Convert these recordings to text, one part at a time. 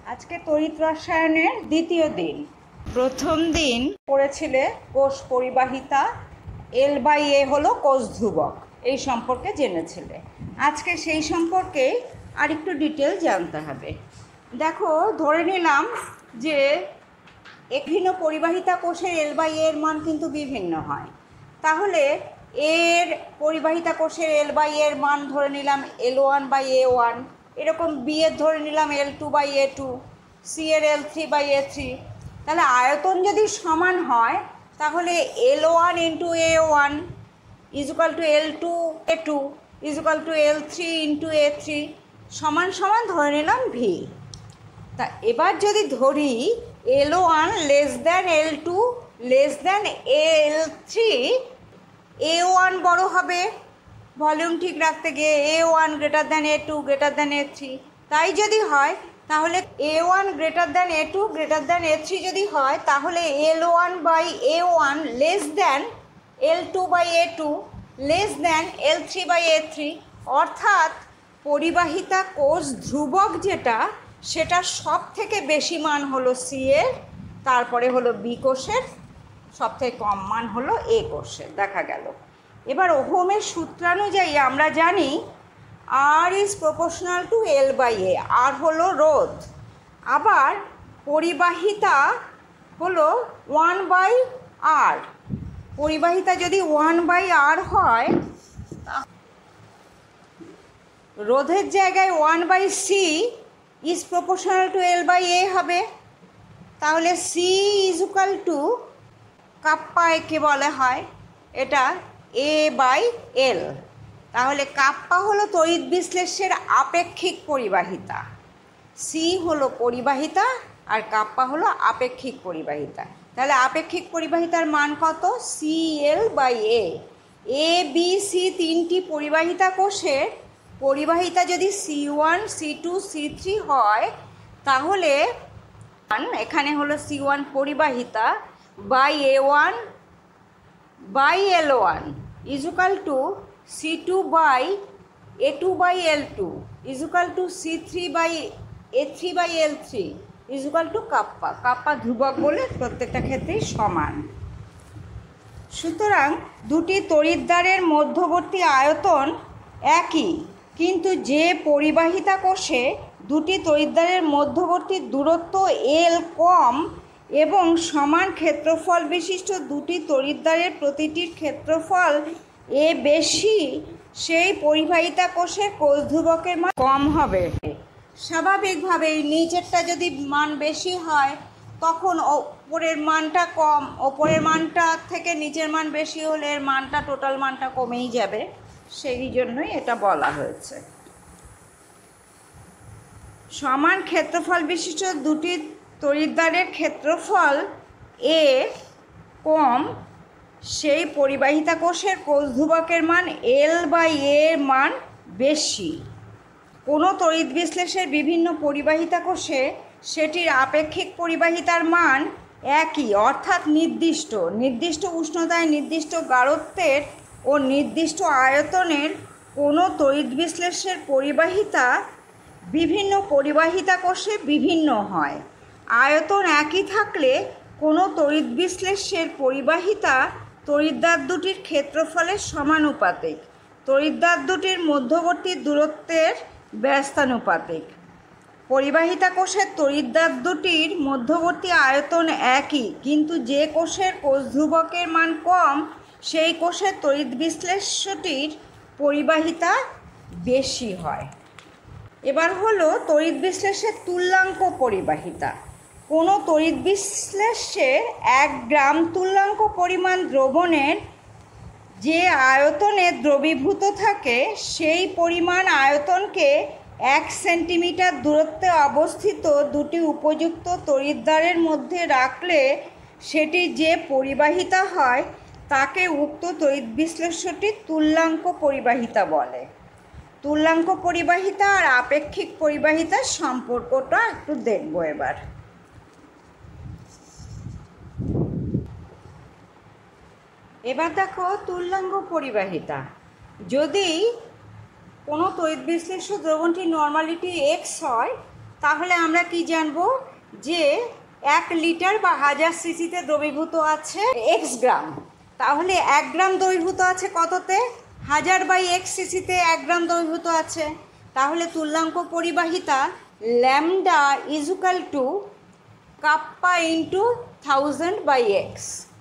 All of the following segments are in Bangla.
আজকে তড়িৎ রসায়নের দ্বিতীয় দিন। প্রথম দিন পড়েছিলে কোষ পরিবাহিতা, L/A হলো কোষ ধ্রুবক, এই সম্পর্কে জেনেছিলে। আজকে সেই সম্পর্কে আরেকটু ডিটেল জানতে হবে। দেখো, ধরে নিলাম যে বিভিন্ন পরিবাহিতা কোষের L/A এর মান কিন্তু বিভিন্ন হয়। তাহলে এর পরিবাহিতা কোষের L/A এর মান ধরে নিলাম L1/A1, এরকম বি এর ধরে নিলাম L2/A2, সি এর L3/A3। তাহলে আয়তন যদি সমান হয় তাহলে L1 × A1 = L2/A2 = L3/A3 সমান সমান ধরে নিলাম ভি। তা এবার যদি ধরি L1 < L2 < L3, A1 বড় হবে ভলিউম ঠিক রাখতে গিয়ে, A1 > A2 > A3। তাই যদি হয় তাহলে A1 > A2 > A3 যদি হয় তাহলে L1/A1 < L2/A2 < L3/A3, অর্থাৎ পরিবাহিতা কোষ ধ্রুবক যেটা, সেটা সব থেকে বেশি মান হলো সি এর, তারপরে হলো বি কোষের, সব থেকে কম মান হলো এ কোষের। দেখা গেল। এবার ওহমের সূত্রানুযায়ী আমরা জানি R is proportional to L/A, আর হলো রোধ। আবার পরিবাহিতা হলো 1/R। পরিবাহিতা যদি 1/R হয়, রোধের জায়গায় 1/C is proportional to L/A হবে। তাহলে C = কাপ্পা একে বলা হয়, এটা A/L। তাহলে কাপ্পা হলো তড়িৎ বিশ্লেষ্যের আপেক্ষিক পরিবাহিতা, সি হলো পরিবাহিতা আর কাপ্পা হলো আপেক্ষিক পরিবাহিতা। তাহলে আপেক্ষিক পরিবাহিতার মান কত? CL/A। এ বি সি তিনটি পরিবাহিতা কোষের পরিবাহিতা যদি C1 C2 C3 হয়, তাহলে এখানে হলো C1 পরিবাহিতা A1/L1 = C2/A2/L2 = C3/A3/L3 = kappa. Kappa ধ্রুবক বলে প্রত্যেকটা ক্ষেত্রেই সমান। সুতরাং দুটি তড়িৎদ্বারের মধ্যবর্তী আয়তন একই, কিন্তু যে পরিবাহিতা কোষে দুটি তড়িৎদ্বারের মধ্যবর্তী দূরত্ব L কম এবং সমান ক্ষেত্রফল বিশিষ্ট দুটি তড়িৎদ্বারের প্রতিটির ক্ষেত্রফল A বেশি, সেই পরিবাহিতা কোষের কোষ ধ্রুবকের মান কম হবে। স্বাভাবিকভাবেই নিচেরটা যদি মান বেশি হয় তখন ওপরের মানটা কম, ওপরের মানটা থেকে নিচের মান বেশি হলে এর মানটা, টোটাল মানটা কমেই যাবে। সেই জন্যই এটা বলা হয়েছে। সমান ক্ষেত্রফল বিশিষ্ট দুটি তড়িৎদ্বারের ক্ষেত্রফল A কম, সেই পরিবাহিতা কোষের কোষ ধ্রুবকের মান L/A এর মান বেশি। কোনো তড়িৎ বিশ্লেষের বিভিন্ন পরিবাহিতা কোষে সেটির আপেক্ষিক পরিবাহিতার মান একই, অর্থাৎ নির্দিষ্ট উষ্ণতায়, নির্দিষ্ট গাঢ়ত্বের ও নির্দিষ্ট আয়তনের কোনো তড়িৎ বিশ্লেষের পরিবাহিতা বিভিন্ন পরিবাহিতা কোষে বিভিন্ন হয়। আয়তন একই থাকলে কোনো তড়িৎ বিশ্লেষ্যের পরিবাহিতা তড়িৎদ্বার দুটির ক্ষেত্রফলের সমানুপাতিক, তড়িৎদ্বার দুটির মধ্যবর্তী দূরত্বের ব্যস্তানুপাতিক। পরিবাহিতা কোষের তড়িৎদ্বার দুটির মধ্যবর্তী আয়তন একই, কিন্তু যে কোষের কোষ ধ্রুবকের মান কম, সেই কোষের তড়িৎ বিশ্লেষ্যটির পরিবাহিতা বেশি হয়। এবার হলো তড়িৎ বিশ্লেষ্যের তুল্যাঙ্ক পরিবাহিতা। কোনো তড়িৎ বিশ্লেষ্যে 1 গ্রাম তুল্যাঙ্ক পরিমাণ দ্রবণের যে আয়তনে দ্রবীভূত থাকে, সেই পরিমাণ আয়তনকে 1 সেন্টিমিটার দূরত্বে অবস্থিত দুটি উপযুক্ত তড়িৎদ্বারের মধ্যে রাখলে সেটি যে পরিবাহিতা হয় তাকে উক্ত তড়িৎ বিশ্লেষ্যটির তুল্যাঙ্ক পরিবাহিতা বলে। তুল্যাঙ্ক পরিবাহিতা আর আপেক্ষিক পরিবাহিতার সম্পর্কটা একটু দেখব এবার। দেখো, তুল্যাঙ্ক পরিবাহিতা। যদি কোনো তড়িৎ বিশ্লেষ্য দ্রবণটি নর্মালিটি X হয়, তাহলে আমরা কি জানবো যে 1 লিটার বা 1000 সিসিতে দ্রবীভূত আছে x গ্রাম। তাহলে 1 গ্রাম দ্রবীভূত আছে কততে? 1000/x সিসিতে 1 গ্রাম দ্রবীভূত আছে। তাহলে তুল্যাঙ্ক পরিবাহিতা lambda is equal to kappa into 1000/x।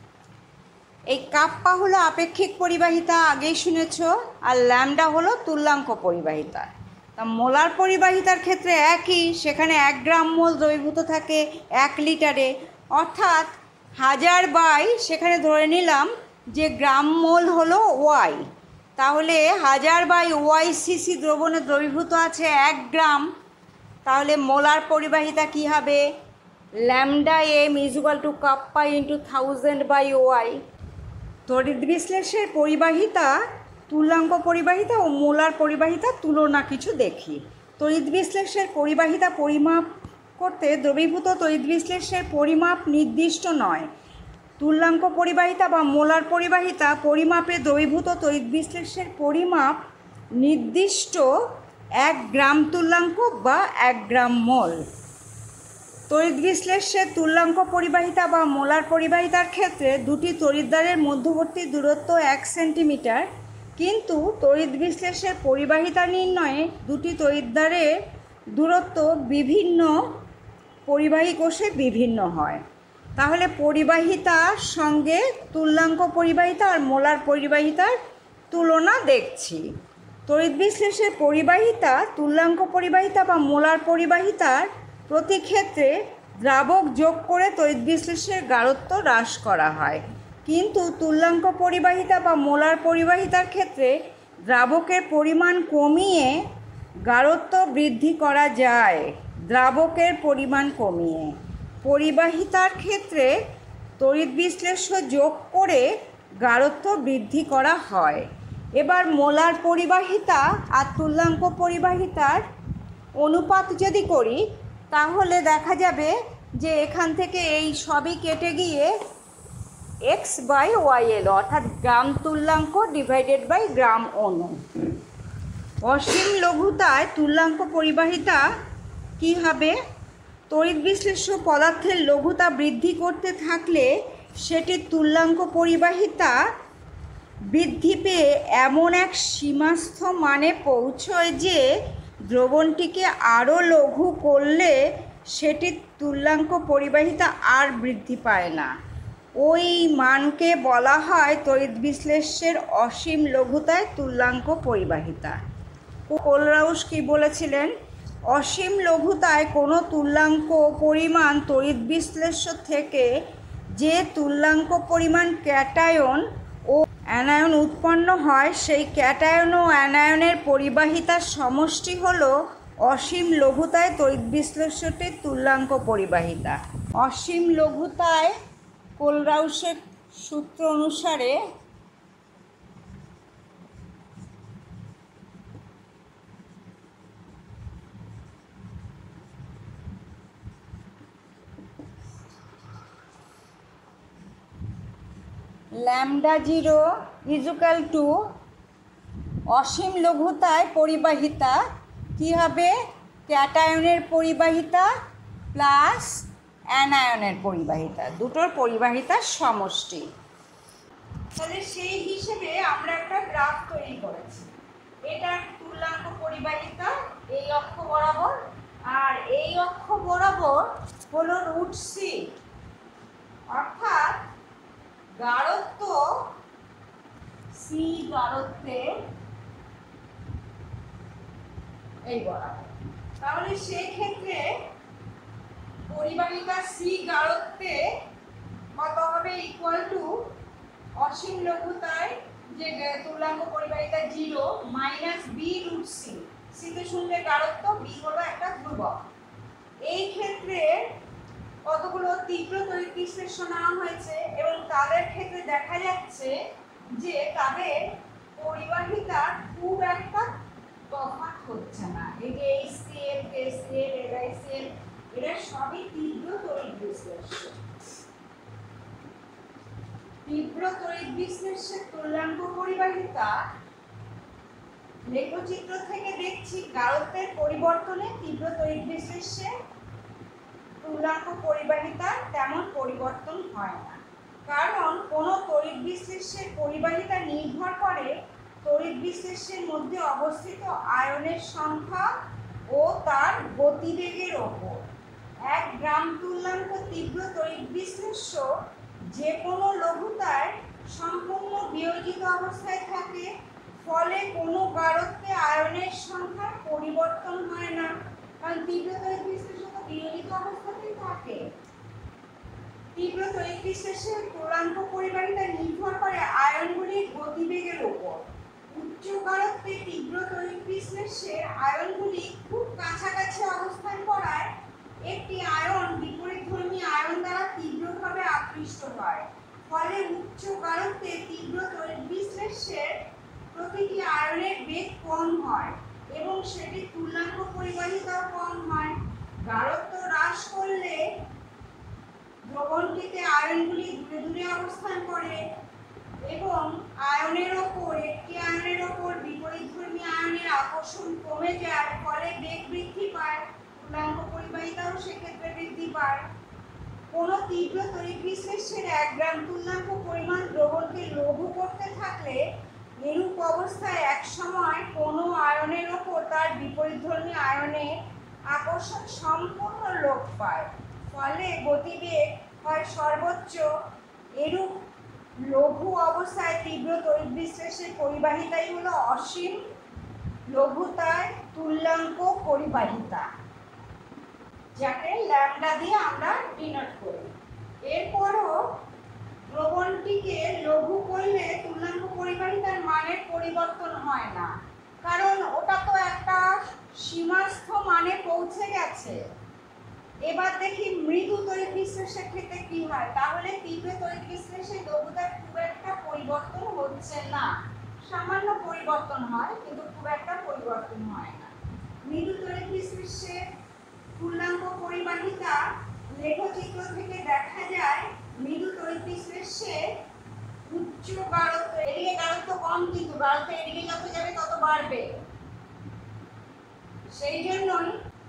এই কাপ্পা হলো আপেক্ষিক পরিবাহিতা, আগেই শুনেছ, আর ল্যামডা হলো তুল্যাঙ্ক পরিবাহিতা। তা মোলার পরিবাহিতার ক্ষেত্রে একই, সেখানে 1 গ্রাম মোল দ্রবীভূত থাকে 1 লিটারে, অর্থাৎ 1000 সেখানে ধরে নিলাম যে গ্রাম মোল হলো ওয়াই। তাহলে 1000/y সিসি দ্রবণে দ্রবীভূত আছে 1 গ্রাম। তাহলে মোলার পরিবাহিতা কি হবে? Lambda M is equal to kappa into 1000/y। তড়িৎ বিশ্লেষের পরিবাহিতা, তুল্যাঙ্ক পরিবাহিতা ও মোলার পরিবাহিতার তুলনা কিছু দেখি। তড়িৎ বিশ্লেষের পরিবাহিতা পরিমাপ করতে দ্রবীভূত তড়িৎ বিশ্লেষের পরিমাপ নির্দিষ্ট নয়। তুল্যাঙ্ক পরিবাহিতা বা মোলার পরিবাহিতা পরিমাপে দ্রবীভূত তড়িৎ বিশ্লেষের পরিমাপ নির্দিষ্ট 1 গ্রাম তুল্যাঙ্ক বা 1 গ্রাম মোল। তড়িৎ বিশ্লেষের তুল্যাঙ্ক পরিবাহিতা বা মোলার পরিবাহিতার ক্ষেত্রে দুটি তড়িৎদ্বারের মধ্যবর্তী দূরত্ব 1 সেন্টিমিটার, কিন্তু তড়িৎ বিশ্লেষের পরিবাহিতা নির্ণয়ে দুটি তড়িৎদ্বারের দূরত্ব বিভিন্ন পরিবাহী কোষে বিভিন্ন হয়। তাহলে পরিবাহিতার সঙ্গে তুল্যাঙ্ক পরিবাহিতা আর মোলার পরিবাহিতার তুলনা দেখছি। তড়িৎ বিশ্লেষের পরিবাহিতা তুল্যাঙ্ক পরিবাহিতা বা মোলার পরিবাহিতার প্রতি ক্ষেত্রে দ্রাবক যোগ করে তড়িৎ বিশ্লেষের গাঢ়ত্ব হ্রাস করা হয়, কিন্তু তুল্যাঙ্ক পরিবাহিতা বা মোলার পরিবাহিতার ক্ষেত্রে দ্রাবকের পরিমাণ কমিয়ে গাঢ়ত্ব বৃদ্ধি করা যায়। দ্রাবকের পরিমাণ কমিয়ে পরিবাহিতার ক্ষেত্রে তড়িৎ বিশ্লেষ্য যোগ করে গাঢ়ত্ব বৃদ্ধি করা হয়। এবার মোলার পরিবাহিতা আর তুল্যাঙ্ক পরিবাহিতার অনুপাত যদি করি তাহলে দেখা যাবে যে এখান থেকে এই সবই কেটে গিয়ে x/y এলো, অর্থাৎ গ্রাম তুল্যাঙ্ক ডিভাইডেড বাই গ্রাম অণু। অসীম লঘুতায় তুল্যাঙ্ক পরিবাহিতা কী হবে? তড়িৎ বিশ্লেষ্য পদার্থের লঘুতা বৃদ্ধি করতে থাকলে সেটির তুল্যাঙ্ক পরিবাহিতা বৃদ্ধি পেয়ে এমন এক সীমাস্থ মানে পৌঁছয় যে দ্রবণটিকে আরও লঘু করলে সেটির তুল্যাঙ্ক পরিবাহিতা আর বৃদ্ধি পায় না। ওই মানকে বলা হয় তড়িৎ বিশ্লেষ্যের অসীম লঘুতায় তুল্যাঙ্ক পরিবাহিতা। কোলরাউস কি বলেছিলেন? অসীম লঘুতায় কোনো তুল্যাঙ্ক পরিমাণ তড়িৎ বিশ্লেষ্য থেকে যে তুল্যাঙ্ক পরিমাণ ক্যাটায়ন ও অ্যানায়ন উৎপন্ন হয় সেই ক্যাটায়ন ও অ্যানায়নের পরিবাহিতার সমষ্টি হলো অসীম লঘুতায় তড়িৎ বিশ্লেষ্যটির তুল্যাঙ্ক পরিবাহিতা। অসীম লঘুতায় কোলরাউসের সূত্র অনুসারে ল্যামডা 0 ইজ ইকুয়াল টু অসীম লঘুতায় পরিবাহিতা কী হবে? ক্যাটায়নের পরিবাহিতা প্লাস অ্যানায়নের পরিবাহিতা, দুটোর পরিবাহিতার সমষ্টি। তাহলে সেই হিসেবে আমরা একটা গ্রাফ তৈরি করেছি। এটা তুল্যাঙ্ক পরিবাহিতা এই অক্ষ বরাবর, আর এই অক্ষ বরাবর হলো √c, অর্থাৎ গাঢ়ত্ব c গাঢ়ত্বে এই বরাবর। তাহলে সেই ক্ষেত্রে পরিবাহিতা c গাঢ়ত্বে কত হবে? ইকুয়াল টু অসীম লঘুতায় যে তুল্যাঙ্ক পরিবাহিতা 0 মাইনাস b√c। c তে শুনলে গাঢ়ত্ব, b হলো একটা ধ্রুবক। এই ক্ষেত্রে কতগুলো তীব্র তড়িৎ বিশ্লেষ্য নেওয়া হয়েছে এবং তাদের ক্ষেত্রে দেখা যাচ্ছে যে তাদের পরিবাহিতার খুব একটা তফাৎ হচ্ছে না। এই যে HCl, KCl, LiCl এরা সবই তীব্র তড়িৎ বিশ্লেষ্য। তীব্র তড়িৎ বিশ্লেষ্যের তুল্যাঙ্ক পরিবাহিতা লেখচিত্র থেকে দেখছি গাঢ়ত্বের পরিবর্তনে তীব্র তড়িৎ বিশ্লেষ্যে তুল্যাঙ্ক পরিবাহিতার তেমন পরিবর্তন হয় না, কারণ কোনো তড়িৎ বিশ্লেষ্যের পরিবাহিতা নির্ভর করে তড়িৎ বিশ্লেষ্যের মধ্যে অবস্থিত আয়নের সংখ্যা ও তার গতিবেগের ওপর। 1 গ্রাম তুল্যাঙ্ক তীব্র তড়িৎ বিশ্লেষ্য যে কোনো লঘুতায় সম্পূর্ণ বিয়োজিত অবস্থায় থাকে, ফলে কোনো গাঢ়ত্বে আয়নের সংখ্যার পরিবর্তন হয় না, কারণ তীব্র তড়িৎ বিশ্লেষ্য তো বিয়োজিত অবস্থাতেই থাকে। তীব্র তড়িৎ বিশ্লেষ্যের তুল্যাঙ্ক পরিবাহিতা নির্ভর করে আয়নগুলির গতিবেগের উপর। উচ্চ গাঢ়ত্বে তীব্র তড়িৎ বিশ্লেষ্যের আয়নগুলি খুব কাছাকাছি অবস্থান করায় একটি আয়ন বিপরীতধর্মী আয়ন দ্বারা তীব্রভাবে আকৃষ্ট হয়, ফলে উচ্চ গাঢ়ত্বে তীব্র তড়িৎ বিশ্লেষ্যের প্রতিটি আয়নের বেগ কম হয় এবং সেটির তুল্যাঙ্ক পরিবাহিতাও কম হয়। গাঢ়ত্ব হ্রাস করলে দ্রবণটিতে আয়নগুলি দূরে দূরে অবস্থান করে এবং একটি আয়নের ওপর বিপরীতধর্মী আয়নের আকর্ষণ কমে যায়, ফলে বেগ বৃদ্ধি পায়, তুল্যাঙ্ক পরিবাহিতাও সেক্ষেত্রে বৃদ্ধি পায়। কোনো তীব্র তড়িৎ বিশ্লেষ্যের 1 গ্রাম তুল্যাঙ্ক পরিমাণ দ্রবণকে লঘু করতে থাকলে এরূপ অবস্থায় একসময় কোনো আয়নের ওপর তার বিপরীতধর্মী আয়নের আকর্ষণ সম্পূর্ণ লোপ পায়, ফলে গতিবেগ হয় সর্বোচ্চ। এরূপ লঘু অবস্থায় তীব্র তড়িৎ বিশ্লেষ্যের পরিবাহিতাই হলো অসীম লঘুতায় তুল্যাঙ্ক পরিবাহিতা, যাকে ল্যামডা দিয়ে আমরা ডিনোট করি। এরপরও দ্রবণটিকে লঘু করলে তুল্যাঙ্ক পরিবাহিতার মানের পরিবর্তন হয় না, কারণ ওটা তো একটা সীমাস্থ মানে পৌঁছে গেছে। এবার দেখি মৃদু তড়িৎ বিশ্লেষের ক্ষেত্রে কি হয়। তাহলে তীব্র তড়িৎ বিশ্লেষে লঘুতার খুব একটা পরিবর্তন হচ্ছে না, সামান্য পরিবর্তন হয় কিন্তু খুব একটা পরিবর্তন হয় না। মৃদু তড়িৎ বিশ্লেষে তুল্যাঙ্ক পরিবাহিতা লেখচিত্র থেকে দেখা যায় মৃদু তড়িৎ বিশ্লেষে উচ্চ গাঢ়ত্ব, এদিকে গাঢ়ত্ব কম কিন্তু গাঢ়ত্ব এদিকে যত যাবে তত বাড়বে, সেই জন্যই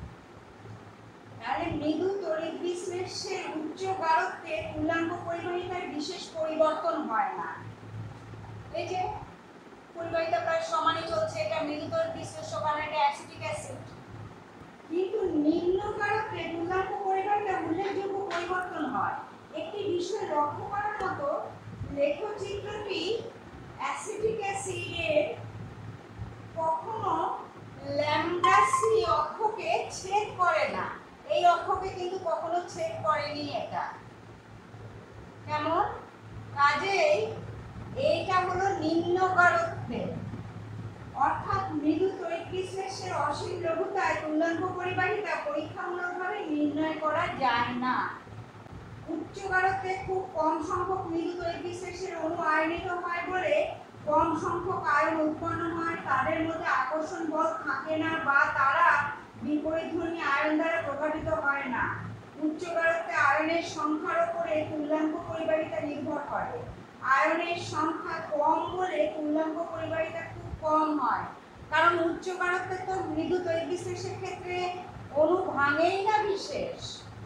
তাহলে মৃদু তড়িৎ বিশ্লেষ্যের উচ্চ গাঢ়ত্বে তুল্যাঙ্ক পরিবাহিতার বিশেষ পরিবর্তন হয় না। এই যে পরিবাহিতা প্রায় সমানই চলছে, এটা মৃদু তড়িৎ বিশ্লেষ্য, কারণ এটা অ্যাসিটিক অ্যাসিড। কিন্তু নিম্ন গাঢ়ত্বে তুল্যাঙ্ক পরিবাহিতা উল্লেখযোগ্য পরিবর্তন হয়। একটি বিষয় লক্ষ্য করার মতো, লেখচিত্রটি অ্যাসিটিক অ্যাসিডের কখনো ল্যামডা সি অক্ষকে ছেদ করে না, এই অক্ষকে কিন্তু কখনো ছেদ করেনি এটা। কেমন? কাজেই এইটা হলো নিম্ন গাঢ়ত্বে, অর্থাৎ মৃদু তড়িৎ বিশ্লেষ্যের অসীম লঘুতায় তুল্যাঙ্ক পরিবাহিতা পরীক্ষামূলকভাবে নির্ণয় করা যায় না। উচ্চ গাঢ়ত্বে খুব কম সংখ্যক মৃদু তড়িৎ বিশ্লেষ্যের অণু আয়নিত হয় বলে কম সংখ্যক আয়ন উৎপন্ন হয়, তাদের মধ্যে আকর্ষণ বল থাকে না বা তারা বিপরীতধর্মী আয়ন দ্বারা প্রভাবিত হয় না। উচ্চ গাঢ়ত্বে আয়নের সংখ্যার উপরে তুল্যাঙ্ক পরিবাহিতা নির্ভর করে। আয়নের সংখ্যা কম বলে তুল্যাঙ্ক পরিবাহিতা খুব কম হয়, কারণ উচ্চ গাঢ়ত্বে তো মৃদু তড়িৎ বিশ্লেষের ক্ষেত্রে অণু ভাঙেই না বিশেষ।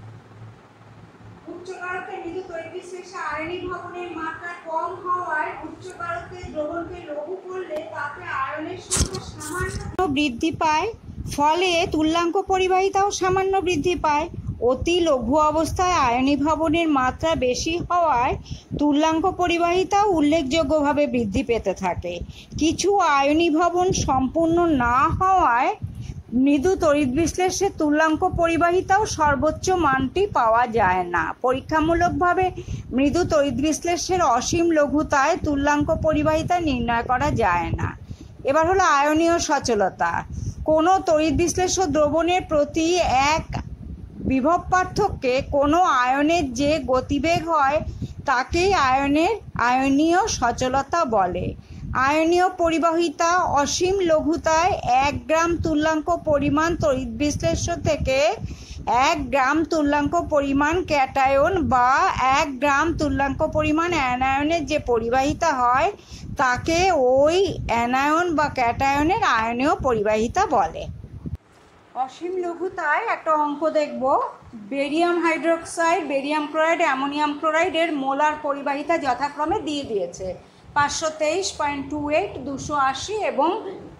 উচ্চ গাঢ়ত্বে মৃদু তড়িৎ বিশ্লেষে আয়নিক ভবনের মাত্রা কম হওয়ায় উচ্চ গাঢ়ত্বে দ্রবণকে লঘু করলে তাতে আয়নের সংখ্যা সামান্য বৃদ্ধি পায়, ফলে তুল্যাঙ্ক পরিবাহিতাও সামান্য বৃদ্ধি পায়। অতি লঘু অবস্থায় আয়নীভবনের মাত্রা বেশি হওয়ায় তুল্যাঙ্ক পরিবাহিতাও উল্লেখযোগ্যভাবে বৃদ্ধি পেতে থাকে। কিছু আয়নীভবন সম্পূর্ণ না হওয়ায় মৃদু তড়িৎ বিশ্লেষে তুল্যাঙ্ক পরিবাহিতাও সর্বোচ্চ মানটি পাওয়া যায় না। পরীক্ষামূলকভাবে মৃদু তড়িৎ বিশ্লেষের অসীম লঘুতায় তুল্যাঙ্ক পরিবাহিতা নির্ণয় করা যায় না। এবার হলো আয়নীয় সচলতা। কোনো তড়িৎ বিশ্লেষ্য দ্রবণের প্রতি এক বিভব পার্থক্যে কোনো আয়নের যে গতিবেগ হয় তাকেই আয়নীয় সচলতা বলে। আয়নীয় পরিবাহিতা অসীম লঘুতায় 1 গ্রাম তুল্যাঙ্ক পরিমাণ তড়িৎ বিশ্লেষ্য থেকে 1 গ্রাম তুল্যাঙ্ক পরিমাণ ক্যাটায়ন বা 1 গ্রাম তুল্যাঙ্ক পরিমাণ অ্যানায়নের যে পরিবাহিতা হয় তাকে ওই অ্যানায়ন বা ক্যাটায়নের আয়নীয় পরিবাহিতা বলে। অসীম লঘুতায় একটা অঙ্ক দেখব। Barium hydroxide, barium chloride, ammonium ক্লোরাইডের মোলার পরিবাহিতা যথাক্রমে দিয়ে দিয়েছে 523.28, 280 এবং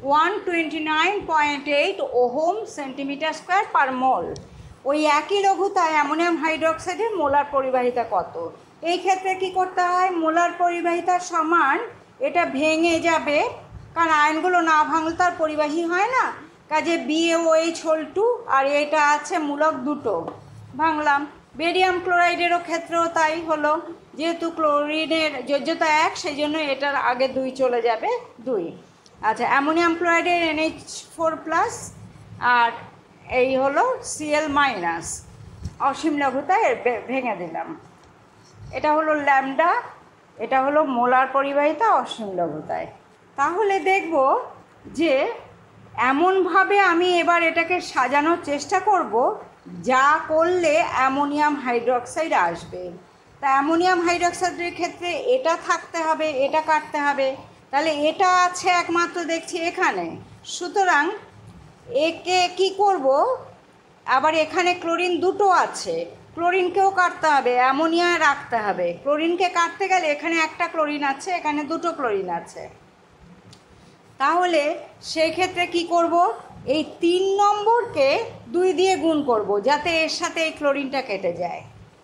129.8 ohm centimetre square per mole. ওই একই লঘুতায় অ্যামোনিয়াম হাইড্রোক্সাইডের মোলার পরিবাহিতা কত? এই ক্ষেত্রে কি করতে হয়? মোলার পরিবাহিতা সমান, এটা ভেঙে যাবে, কারণ আয়নগুলো না ভাঙলে তার পরিবাহী হয় না, কাজে BaOH হোল 2 আর এটা আছে মূলক দুটো, ভাঙলাম। বেরিয়াম ক্লোরাইডেরও ক্ষেত্রেও তাই হলো, যেহেতু ক্লোরিনের যোজ্যতা 1 সেই জন্য এটার আগে 2 চলে যাবে, 2। আচ্ছা, অ্যামোনিয়াম ক্লোরাইডের NH4+ আর এই হলো Cl-, অসীম লঘুতায় ভেঙে দিলাম। এটা হলো ল্যামডা, এটা হলো মোলার পরিবাহিতা অসীম লঘুতায়। তাহলে দেখব যে এমনভাবে আমি এবার এটাকে সাজানোর চেষ্টা করব যা করলে অ্যামোনিয়াম হাইড্রোক্সাইড আসবে। তা অ্যামোনিয়াম হাইড্রোক্সাইডের ক্ষেত্রে এটা থাকতে হবে, এটা কাটতে হবে, তাহলে এটা আছে একমাত্র দেখছি এখানে, সুতরাং একে কি করব, আবার এখানে ক্লোরিন দুটো আছে, ক্লোরিনকেও কাটতে হবে, অ্যামোনিয়া রাখতে হবে। ক্লোরিনকে কাটতে গেলে এখানে একটা ক্লোরিন আছে, এখানে দুটো ক্লোরিন আছে, তাহলে সেই ক্ষেত্রে কি করব, এই 3 নম্বরকে 2 দিয়ে গুণ করব যাতে এর সাথে এই ক্লোরিনটা কেটে যায়।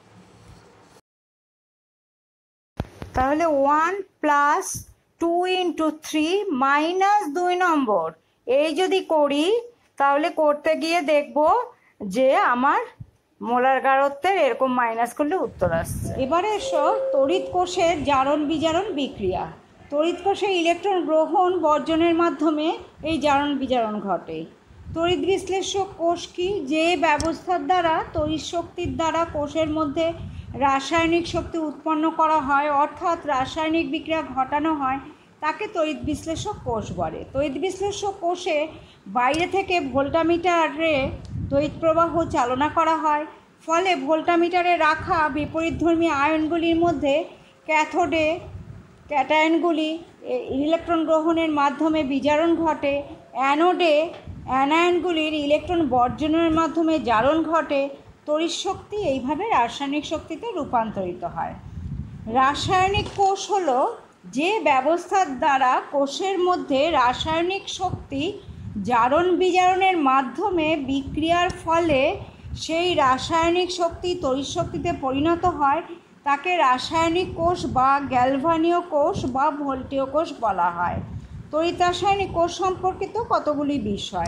তাহলে 1 + 2 × 3 - 2 নম্বর, এই যদি করি তাহলে করতে গিয়ে দেখব যে আমার মোলার গাঢ়ত্বের এরকম মাইনাস করলে উত্তর আসছে। এবারে এসো তড়িৎ কোষের জারণ বিজারণ বিক্রিয়া। তড়িৎ কোষে ইলেকট্রন গ্রহণ বর্জনের মাধ্যমে এই জারণ বিজারণ ঘটে। তড়িৎ বিশ্লেষক কোষ কি? যে ব্যবস্থার দ্বারা তড়িৎ শক্তির দ্বারা কোষের মধ্যে রাসায়নিক শক্তি উৎপন্ন করা হয়, অর্থাৎ রাসায়নিক বিক্রিয়া ঘটানো হয়, তাকে তড়িৎ বিশ্লেষক কোষ বলে। তড়িৎ বিশ্লেষক কোষে বাইরে থেকে ভোল্টামিটারে তড়িৎ প্রবাহ চালনা করা হয়, ফলে ভোল্টামিটারে রাখা বিপরীতধর্মী আয়নগুলির মধ্যে ক্যাথোডে ক্যাটায়নগুলি ইলেকট্রন গ্রহণের মাধ্যমে বিজারণ ঘটে, অ্যানোডে অ্যানায়নগুলির ইলেকট্রন বর্জনের মাধ্যমে জারণ ঘটে। তড়িৎ শক্তি এইভাবে রাসায়নিক শক্তিতে রূপান্তরিত হয়। রাসায়নিক কোষ হলো যে ব্যবস্থার দ্বারা কোষের মধ্যে রাসায়নিক শক্তি জারণ বিজারণের মাধ্যমে বিক্রিয়ার ফলে সেই রাসায়নিক শক্তি তড়িৎ শক্তিতে পরিণত হয়, তাকে রাসায়নিক কোষ বা গ্যালভানীয় কোষ বা ভোল্টীয় কোষ বলা হয়। তড়িৎ রাসায়নিক কোষ সম্পর্কিত কতগুলি বিষয়।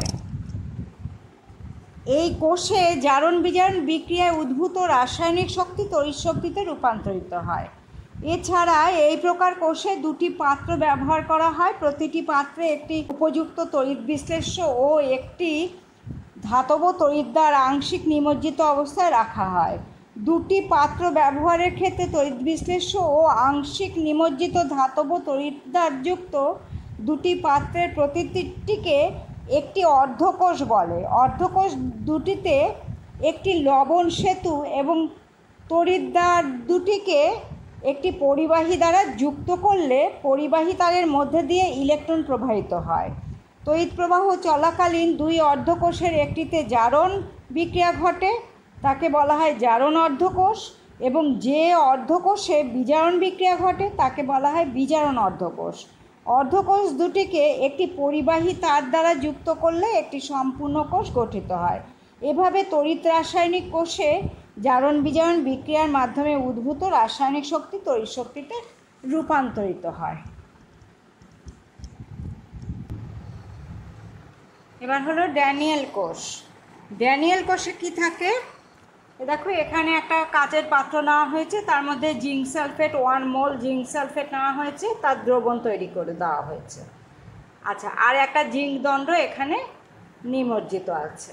এই কোষে জারণ বিজারণ বিক্রিয়ায় উদ্ভূত রাসায়নিক শক্তি তড়িৎ শক্তিতে রূপান্তরিত হয়। এছাড়া এই প্রকার কোষে 2টি পাত্র ব্যবহার করা হয়, প্রতিটি পাত্রে একটি উপযুক্ত তড়িৎ বিশ্লেষ্য ও একটি ধাতব তড়িৎদ্বার আংশিক নিমজ্জিত অবস্থায় রাখা হয়। 2টি পাত্র ব্যবহারের ক্ষেত্রে তড়িৎ বিশ্লেষ্য ও আংশিক নিমজ্জিত ধাতব তড়িৎদ্বারযুক্ত 2টি পাত্রের প্রতিটিকে একটি অর্ধকোষ বলে। অর্ধকোষ দুটিতে একটি লবণ সেতু এবং তড়িৎদ্বার দুটিকে একটি পরিবাহী দ্বারা যুক্ত করলে পরিবাহী তারের মধ্যে দিয়ে ইলেকট্রন প্রবাহিত হয়। তড়িৎ প্রবাহ চলাকালীন 2 অর্ধকোষের একটিতে জারণ বিক্রিয়া ঘটে, তাকে বলা হয় জারণ অর্ধকোষ, এবং যে অর্ধকোষে বিজারণ বিক্রিয়া ঘটে তাকে বলা হয় বিজারণ অর্ধকোষ। অর্ধকোষ দুটিকে একটি পরিবাহী তার দ্বারা যুক্ত করলে একটি সম্পূর্ণ কোষ গঠিত হয়। এভাবে তড়িৎ রাসায়নিক কোষে জারণ বিজারণ বিক্রিয়ার মাধ্যমে উদ্ভূত রাসায়নিক শক্তি তড়িৎ শক্তিতে রূপান্তরিত হয়। এবার হলো ড্যানিয়েল কোষ। ড্যানিয়েল কোষে কি থাকে? দেখো এখানে একটা কাচের পাত্র নেওয়া হয়েছে, তার মধ্যে zinc sulphate 1 mole zinc sulphate নেওয়া হয়েছে, তার দ্রবণ তৈরি করে দেওয়া হয়েছে। আচ্ছা, আর একটা জিঙ্ক দণ্ড এখানে নিমজ্জিত আছে।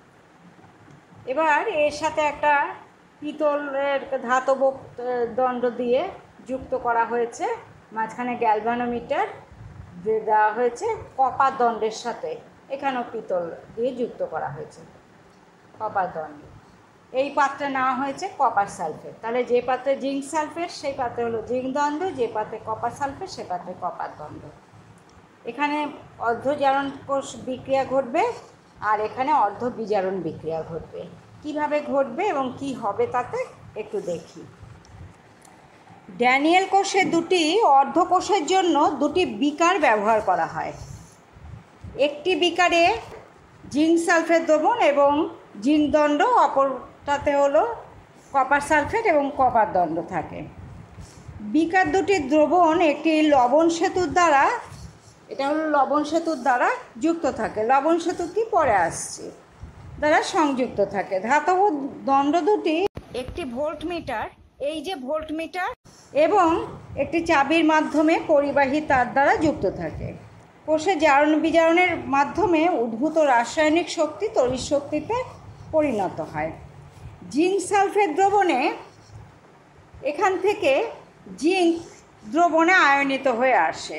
এবার এর সাথে একটা পিতলের ধাতব দণ্ড দিয়ে যুক্ত করা হয়েছে, মাঝখানে গ্যালভানোমিটার দেওয়া হয়েছে কপার দণ্ডের সাথে, এখানেও পিতল দিয়ে যুক্ত করা হয়েছে কপার দণ্ড। এই পাত্রে নেওয়া হয়েছে কপার সালফেট। তাহলে যে পাত্রে জিঙ্ক সালফেট সেই পাত্রে হলো জিঙ্ক দণ্ড, যে পাত্রে কপার সালফেট সে পাত্রে কপার দণ্ড। এখানে অর্ধজারণ কোষ বিক্রিয়া ঘটবে আর এখানে অর্ধবিজারণ বিক্রিয়া ঘটবে। কিভাবে ঘটবে এবং কি হবে তাতে একটু দেখি। ড্যানিয়েল কোষে দুটি অর্ধকোষের জন্য দুটি বিকার ব্যবহার করা হয়। একটি বিকারে জিঙ্ক সালফেট দ্রবণ এবং জিঙ্ক দণ্ড, অপরটাতে হলো কপার সালফেট এবং কপার দণ্ড থাকে। বিকার দুটির দ্রবণ একটি লবণ সেতুর দ্বারা, এটা হলো লবণ সেতুর দ্বারা যুক্ত থাকে। লবণ সেতু কি পরে আসছে, দ্বারা সংযুক্ত থাকে। ধাতব দণ্ড দুটি একটি ভোল্টমিটার, এই যে ভোল্টমিটার, এবং একটি চাবির মাধ্যমে পরিবাহী তার দ্বারা যুক্ত থাকে। কোষে জারণ বিজারণের মাধ্যমে উদ্ভূত রাসায়নিক শক্তি তড়িৎ শক্তিতে পরিণত হয়। জিঙ্ক সালফেট দ্রবণে এখান থেকে জিঙ্ক দ্রবণে আয়নিত হয়ে আসে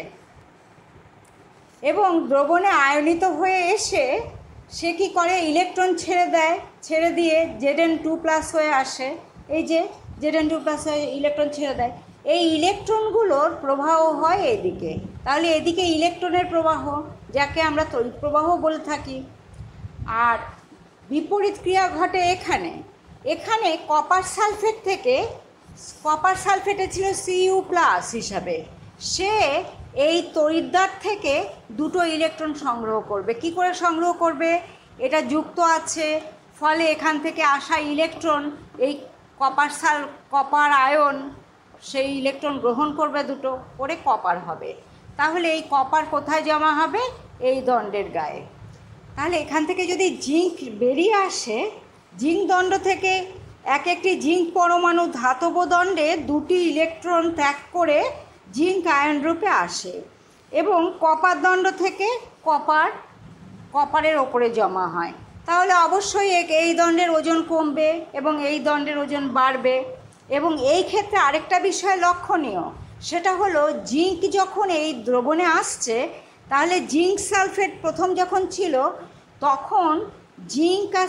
এবং দ্রবণে আয়নিত হয়ে এসে সে কী করে, ইলেকট্রন ছেড়ে দেয়, ছেড়ে দিয়ে Zn2+ হয়ে আসে। এই যে Zn2+ হয়ে ইলেকট্রন ছেড়ে দেয়, এই ইলেকট্রনগুলোর প্রবাহ হয় এদিকে। তাহলে এদিকে ইলেকট্রনের প্রবাহ, যাকে আমরা তড়িৎ প্রবাহ বলে থাকি। আর বিপরীত ক্রিয়া ঘটে এখানে। এখানে কপার সালফেট থেকে, কপার সালফেটে ছিল Cu+ হিসাবে, সে এই তড়িৎদ্বার থেকে দুটো ইলেকট্রন সংগ্রহ করবে। কি করে সংগ্রহ করবে, এটা যুক্ত আছে, ফলে এখান থেকে আসা ইলেকট্রন এই কপার আয়ন সেই ইলেকট্রন গ্রহণ করবে, দুটো করে কপার হবে। তাহলে এই কপার কোথায় জমা হবে, এই দণ্ডের গায়ে। তাহলে এখান থেকে যদি জিঙ্ক বেরিয়ে আসে, জিঙ্ক দণ্ড থেকে এক একটি জিঙ্ক পরমাণু ধাতব দণ্ডে দুটি ইলেকট্রন ত্যাগ করে জিঙ্ক আয়ন রূপে আসে এবং কপার দণ্ড থেকে কপারের ওপরে জমা হয়। তাহলে অবশ্যই এই দণ্ডের ওজন কমবে এবং এই দণ্ডের ওজন বাড়বে। এবং এই ক্ষেত্রে আরেকটা বিষয় লক্ষণীয়, সেটা হলো জিঙ্ক যখন এই দ্রবণে আসছে, তাহলে জিঙ্ক সালফেট প্রথম যখন ছিল তখন জিঙ্ক আর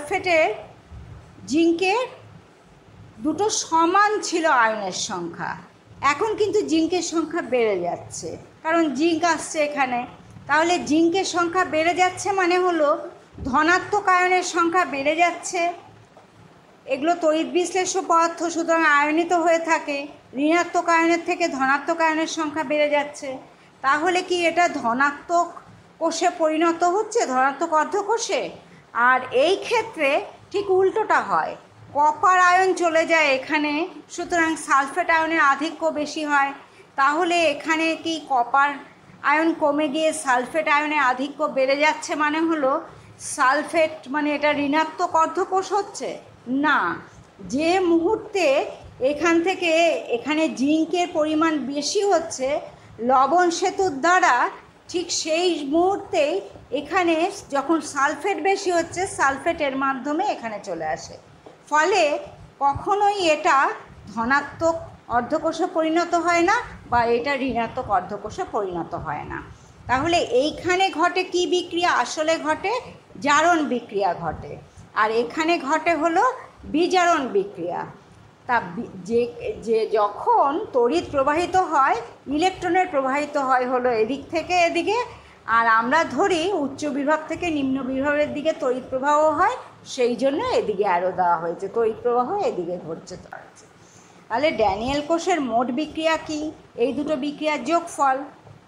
জিঙ্কের দুটো সমান ছিল আয়নের সংখ্যা। এখন কিন্তু জিঙ্কের সংখ্যা বেড়ে যাচ্ছে, কারণ জিঙ্ক আসছে এখানে। তাহলে জিঙ্কের সংখ্যা বেড়ে যাচ্ছে মানে হলো ধনাত্মক আয়নের সংখ্যা বেড়ে যাচ্ছে। এগুলো তড়িৎ বিশ্লেষ্য পদার্থ, সুতরাং আয়নিত হয়ে থাকে। ঋণাত্মক আয়নের থেকে ধনাত্মক আয়নের সংখ্যা বেড়ে যাচ্ছে। তাহলে কি এটা ধনাত্মক কোষে পরিণত হচ্ছে, ধনাত্মক অর্ধকোষে? আর এই ক্ষেত্রে ঠিক উল্টোটা হয়, কপার আয়ন চলে যায় এখানে, সুতরাং সালফেট আয়নের আধিক্য বেশি হয়। তাহলে এখানে কি কপার আয়ন কমে গিয়ে সালফেট আয়নের আধিক্য বেড়ে যাচ্ছে, মানে হলো সালফেট মানে এটা ঋণাত্মক অর্ধকোষ হচ্ছে না। যে মুহূর্তে এখান থেকে এখানে জিঙ্কের পরিমাণ বেশি হচ্ছে লবণ সেতুর দ্বারা, ঠিক সেই মুহূর্তেই এখানে যখন সালফেট বেশি হচ্ছে, সালফেটের মাধ্যমে এখানে চলে আসে। ফলে কখনোই এটা ধনাত্মক অর্ধকোষে পরিণত হয় না বা এটা ঋণাত্মক অর্ধকোষে পরিণত হয় না। তাহলে এইখানে ঘটে কি বিক্রিয়া, আসলে ঘটে জারণ বিক্রিয়া ঘটে, আর এখানে ঘটে হলো বিজারণ বিক্রিয়া। তা যে যখন তড়িৎ প্রবাহিত হয়, ইলেকট্রনের প্রবাহিত হয় হলো এদিক থেকে এদিকে, আর আমরা ধরি উচ্চ বিভব থেকে নিম্ন বিভবের দিকে তড়িৎ প্রবাহ হয়, সেই জন্য এদিকে অ্যারো দেওয়া হয়েছে, তড়িৎ প্রবাহ এদিকে ঘটছে। তাহলে ড্যানিয়েল কোষের মোট বিক্রিয়া কি, এই দুটো বিক্রিয়ার যোগফল।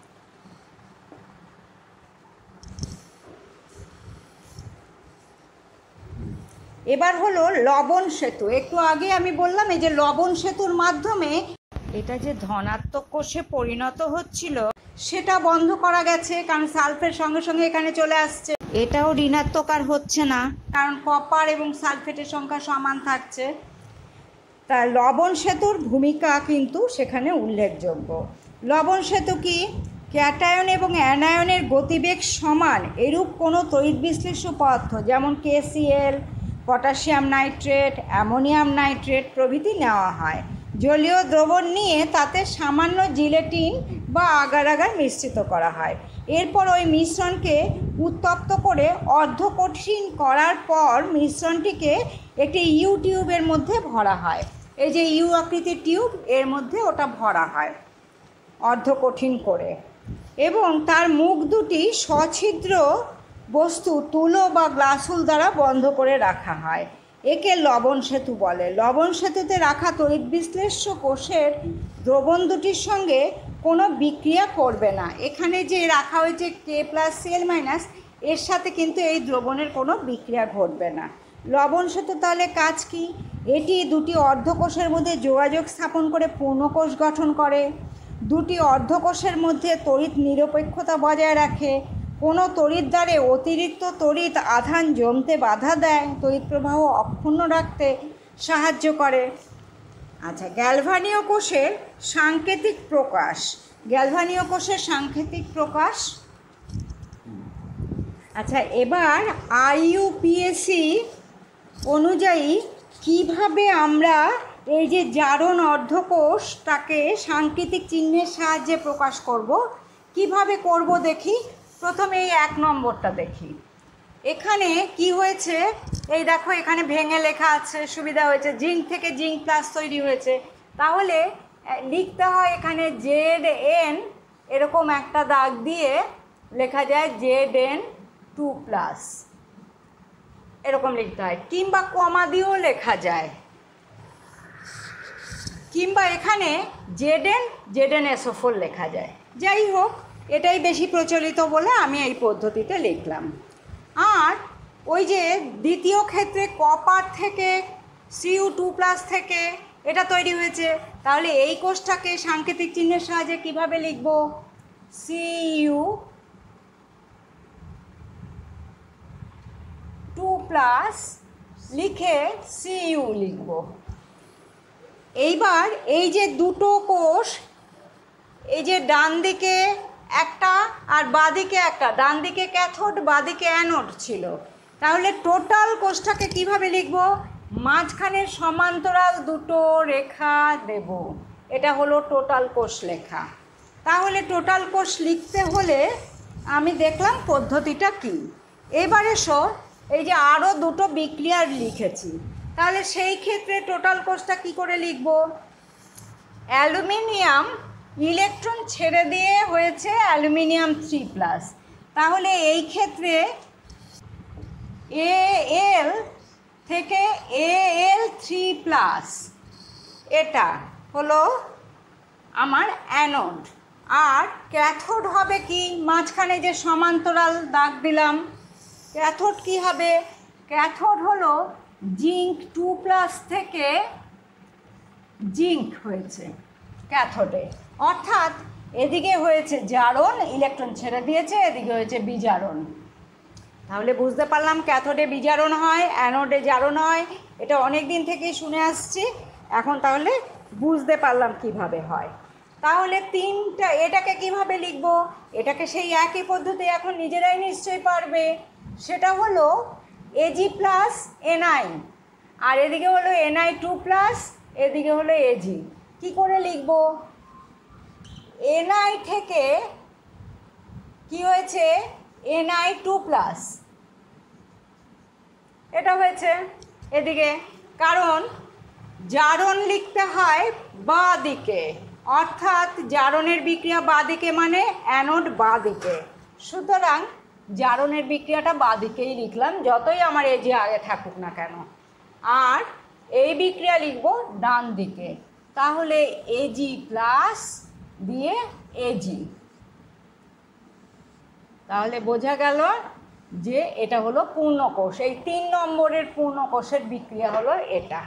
এবার হলো লবণ সেতু। একটু আগে আমি বললাম এই যে লবণ সেতুর মাধ্যমে এটা যে ধনাত্মক কোষে পরিণত হচ্ছিল সেটা বন্ধ করা গেছে, কারণ সালফেট সঙ্গে সঙ্গে এখানে চলে আসছে। এটাও ঋণাত্মক আর হচ্ছে না, কারণ কপার এবং সালফেটের সংখ্যা সমান থাকছে। তা লবণ সেতুর ভূমিকা কিন্তু সেখানে উল্লেখযোগ্য। লবণ সেতু কি, ক্যাটায়ন এবং অ্যানায়নের গতিবেগ সমান এরূপ কোনো তড়িৎ বিশ্লেষ্য পদার্থ যেমন KCl, potassium nitrate, ammonium nitrate প্রভৃতি নেওয়া হয়। জলীয় দ্রবণ নিয়ে তাতে সামান্য জিলেটিন বা আগার আগার মিশ্রিত করা হয়। এরপর ওই মিশ্রণকে উত্তপ্ত করে অর্ধকঠিন করার পর মিশ্রণটিকে একটি ইউ টিউবের মধ্যে ভরা হয়। এই যে ইউ আকৃতির টিউব, এর মধ্যে ওটা ভরা হয় অর্ধকঠিন করে, এবং তার মুখ দুটি সছিদ্র বস্তু তুলো বা গ্লাসুল দ্বারা বন্ধ করে রাখা হয়। একে লবণ সেতু বলে। লবণ সেতুতে রাখা তড়িৎ বিশ্লেষ্য কোষের দ্রবণ দুটির সঙ্গে কোনো বিক্রিয়া করবে না। এখানে যে রাখা হয়েছে K+Cl- এর সাথে কিন্তু এই দ্রবণের কোনো বিক্রিয়া ঘটবে না। লবণ সেতু তাহলে কাজ কি? এটি দুটি অর্ধকোষের মধ্যে যোগাযোগ স্থাপন করে পূর্ণকোষ গঠন করে, দুটি অর্ধকোষের মধ্যে তড়িৎ নিরপেক্ষতা বজায় রাখে, কোনো তড়িৎদ্বারে অতিরিক্ত তড়িৎ আধান জমতে বাধা দেয়, তড়িৎ প্রবাহ অক্ষুণ্ণ রাখতে সাহায্য করে। আচ্ছা, গ্যালভানীয় কোষের সাংকেতিক প্রকাশ। গ্যালভানীয় কোষের সাংকেতিক প্রকাশ। আচ্ছা, এবার IUPAC অনুযায়ী কিভাবে আমরা এই যে জারণ অর্ধকোষটাকে সাংকেতিক চিহ্নের সাহায্যে প্রকাশ করব, কিভাবে করব দেখি। প্রথমে এই 1 নম্বরটা দেখি। এখানে কি হয়েছে, এই দেখো এখানে ভেঙে লেখা আছে, সুবিধা হয়েছে, জিঙ্ক থেকে জিঙ্ক প্লাস তৈরি হয়েছে। তাহলে লিখতে হয় এখানে Zn, এরকম একটা দাগ দিয়ে লেখা যায় Zn2+, এরকম লিখতে হয়, কিংবা কমা দিয়েও লেখা যায়, কিংবা এখানে ZnSO4 লেখা যায়। যাই হোক, এটাই বেশি প্রচলিত বলে আমি এই পদ্ধতিতে লিখলাম। আর ওই যে দ্বিতীয় ক্ষেত্রে কপার থেকে Cu2+ থেকে এটা তৈরি হয়েছে, তাহলে এই কোষটাকে সাংকেতিক চিহ্নের সাহায্যে কিভাবে লিখব? Cu2+ লিখে Cu লিখব। এইবার এই যে দুটো কোষ, এই যে ডান দিকে একটা আর বাঁদিকে একটা, ডান দিকে ক্যাথোড বাঁদিকে অ্যানোড ছিল, তাহলে টোটাল কোষটাকে কিভাবে লিখব? মাঝখানের সমান্তরাল দুটো রেখা দেব, এটা হলো টোটাল কোষ লেখা। তাহলে টোটাল কোষ লিখতে হলে আমি দেখলাম পদ্ধতিটা কি। এবার এসো, এই যে আরও দুটো বিক্রিয়ার লিখেছি, তাহলে সেই ক্ষেত্রে টোটাল কোষটা কি করে লিখব? অ্যালুমিনিয়াম ইলেকট্রন ছেড়ে দিয়ে হয়েছে অ্যালুমিনিয়াম 3+, তাহলে এই ক্ষেত্রে Al থেকে Al3+, এটা হলো আমার অ্যানোড। আর ক্যাথোড হবে কি? মাঝখানে যে সমান্তরাল দাগ দিলাম, ক্যাথোড কি হবে? ক্যাথোড হলো জিঙ্ক 2+ থেকে জিঙ্ক হয়েছে ক্যাথোডে, অর্থাৎ এদিকে হয়েছে জারণ, ইলেকট্রন ছেড়ে দিয়েছে, এদিকে হয়েছে বিজারণ। তাহলে বুঝতে পারলাম ক্যাথোডে বিজারণ হয়, অ্যানোডে জারণ হয়, এটা অনেক দিন থেকেই শুনে আসছি, এখন তাহলে বুঝতে পারলাম কিভাবে হয়। তাহলে তিনটা, এটাকে কিভাবে লিখব? এটাকে সেই একই পদ্ধতি এখন নিজেরাই নিশ্চয়ই পারবে। সেটা হলো Ag+Ni, আর এদিকে হলো Ni2+, এদিকে হলো Ag। কি করে লিখব? Ni থেকে কি হয়েছে? Ni2+, এটা হয়েছে এদিকে, কারণ জারণ লিখতে হয় বাঁ দিকে, অর্থাৎ জারণের বিক্রিয়া বাঁ দিকে মানে অ্যানোড বাঁ দিকে, সুতরাং জারণের বিক্রিয়াটা বাঁ দিকেই লিখলাম, যতই আমার এজি আগে থাকুক না কেন। আর এই বিক্রিয়া লিখব ডান দিকে, তাহলে Ag+ দিয়ে Ag। তাহলে বোঝা গেল যে এটা হলো পূর্ণকোষ। এই 3 নম্বরের পূর্ণকোষের বিক্রিয়া হলো এটা।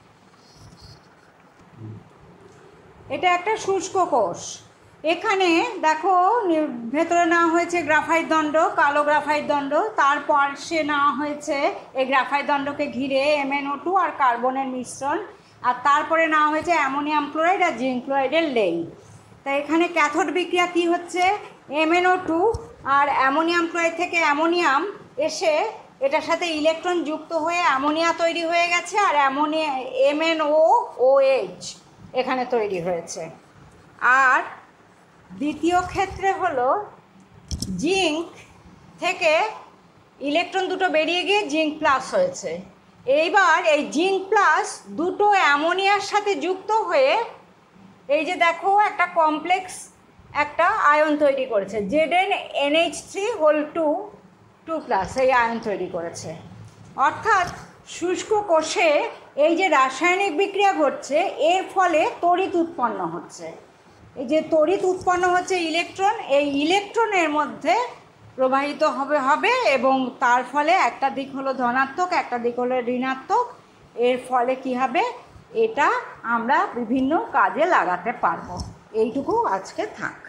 এটা একটা শুষ্ক কোষ। এখানে দেখো ভেতরে নেওয়া হয়েছে গ্রাফাইট দণ্ড, কালো গ্রাফাইট দণ্ড, তারপর সে নেওয়া হয়েছে এই গ্রাফাইট দণ্ডকে ঘিরে MnO2 আর কার্বনের মিশ্রণ, আর তারপরে নেওয়া হয়েছে অ্যামোনিয়াম ক্লোরাইড আর জিঙ্ক ক্লোরাইডের লেই। তাই এখানে ক্যাথোড বিক্রিয়া কি হচ্ছে? MnO2 আর অ্যামোনিয়াম ক্লোরাইড থেকে অ্যামোনিয়াম এসে এটার সাথে ইলেকট্রন যুক্ত হয়ে অ্যামোনিয়া তৈরি হয়ে গেছে, আর MnOOH এখানে তৈরি হয়েছে। আর দ্বিতীয় ক্ষেত্রে হলো জিঙ্ক থেকে ইলেকট্রন দুটো বেরিয়ে গিয়ে জিঙ্ক প্লাস হয়েছে। এইবার এই জিঙ্ক প্লাস দুটো অ্যামোনিয়ার সাথে যুক্ত হয়ে এই যে দেখো একটা কমপ্লেক্স একটা আয়ন তৈরি করেছে, ZnNH3 2+ এই আয়ন তৈরি করেছে। অর্থাৎ শুষ্ক কোষে এই যে রাসায়নিক বিক্রিয়া ঘটছে এর ফলে তড়িৎ উৎপন্ন হচ্ছে। এই যে তড়িৎ উৎপন্ন হচ্ছে ইলেকট্রন, এই ইলেকট্রনের মধ্যে প্রবাহিত হবে এবং তার ফলে একটা দিক হলো ধনাত্মক, একটা দিক হলো ঋণাত্মক। এর ফলে কি হবে, এটা আমরা বিভিন্ন কাজে লাগাতে পারবো। এইটুকু আজকে থাক।